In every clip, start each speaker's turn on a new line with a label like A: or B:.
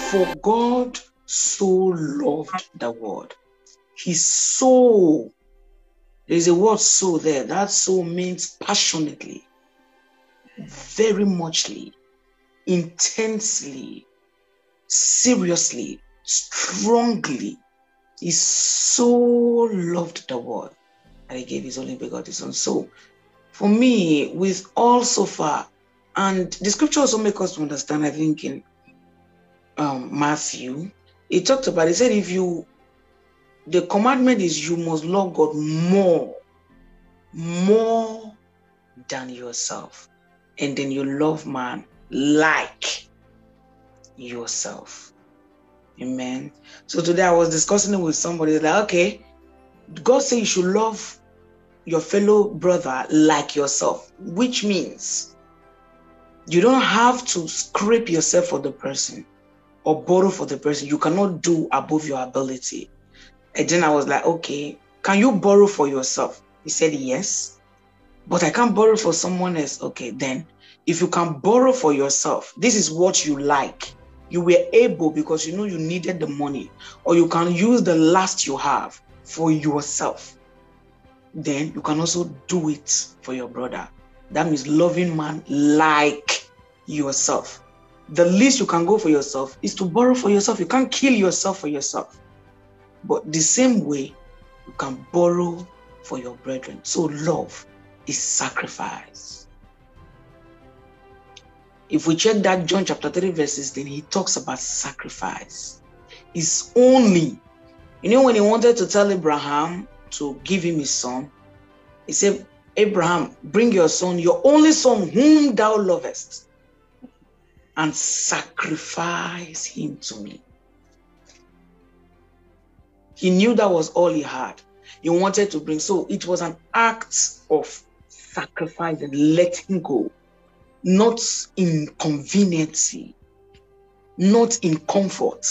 A: For God so loved the world. His soul, there's a word so there. That so means passionately, very muchly, intensely, seriously, strongly. He so loved the world that he gave his only begotten son. So for me, with all so far, and the scripture also makes us to understand, I think in Matthew, he talked about, he said, the commandment is you must love God more than yourself. And then you love man like yourself. Amen. So today I was discussing it with somebody like, okay, God said you should love your fellow brother like yourself, which means you don't have to scrape yourself for the person or borrow for the person. You cannot do above your ability. And then I was like, okay, can you borrow for yourself? He said, yes, but I can't borrow for someone else. Okay, then if you can borrow for yourself, this is what you like. You were able because you know you needed the money, or you can use the last you have for yourself. Then you can also do it for your brother. That means loving man like yourself. The least you can go for yourself is to borrow for yourself. You can't kill yourself for yourself. But the same way, you can borrow for your brethren. So love is sacrifice. If we check that John chapter 3 verses, then he talks about sacrifice. It's only, when he wanted to tell Abraham to give him his son, he said, Abraham, bring your son, your only son whom thou lovest, and sacrifice him to me. He knew that was all he had. He wanted to bring, so it was an act of sacrifice and letting go, not in conveniency, not in comfort,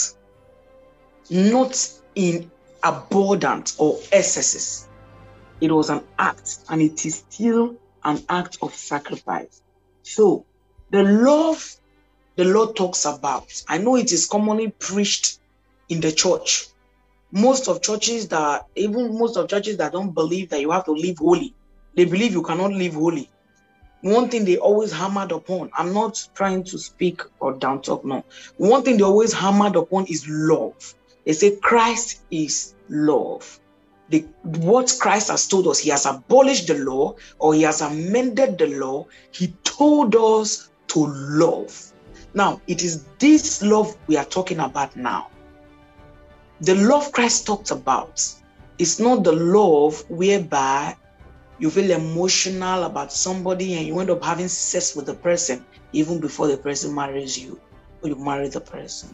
A: not in abundance or excesses. It was an act, and it is still an act of sacrifice. So the love the Lord talks about, I know it is commonly preached in the church. Most of churches that don't believe that you have to live holy, they believe you cannot live holy. One thing they always hammered upon, I'm not trying to speak or down talk, no. One thing they always hammered upon is love. They say Christ is love. What Christ has told us, he has abolished the law or he has amended the law. He told us to love. Now, it is this love we are talking about now. The love Christ talked about is not the love whereby you feel emotional about somebody and you end up having sex with the person even before the person marries you, or you marry the person.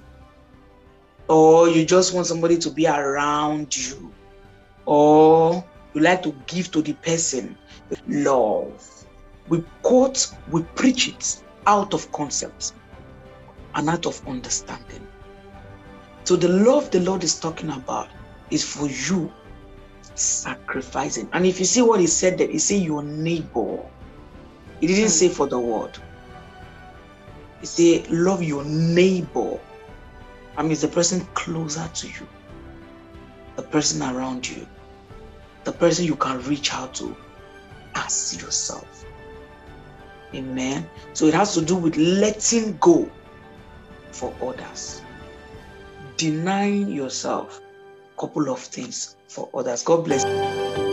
A: Or you just want somebody to be around you, or you like to give to the person. Love. We preach it out of concept and out of understanding. So the love the Lord is talking about is for you sacrificing. And if you see what he said there, he said your neighbor. He didn't say for the world. He said love your neighbor. I mean, the person closer to you, the person around you, the person you can reach out to as yourself. Amen. So it has to do with letting go for others. Denying yourself a couple of things for others. God bless you.